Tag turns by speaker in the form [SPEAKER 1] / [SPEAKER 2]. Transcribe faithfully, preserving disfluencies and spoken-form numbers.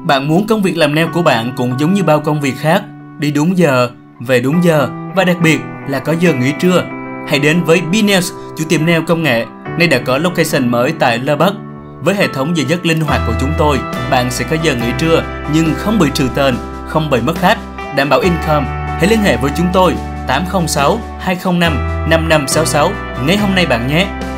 [SPEAKER 1] Bạn muốn công việc làm nail của bạn cũng giống như bao công việc khác, đi đúng giờ, về đúng giờ và đặc biệt là có giờ nghỉ trưa. Hãy đến với B-Nails, chủ tiệm nail công nghệ, nay đã có location mới tại La Bắc. Với hệ thống giờ giấc linh hoạt của chúng tôi, bạn sẽ có giờ nghỉ trưa nhưng không bị trừ tên, không bị mất khách, đảm bảo income. Hãy liên hệ với chúng tôi tám không sáu hai không năm năm năm sáu sáu ngay hôm nay bạn nhé.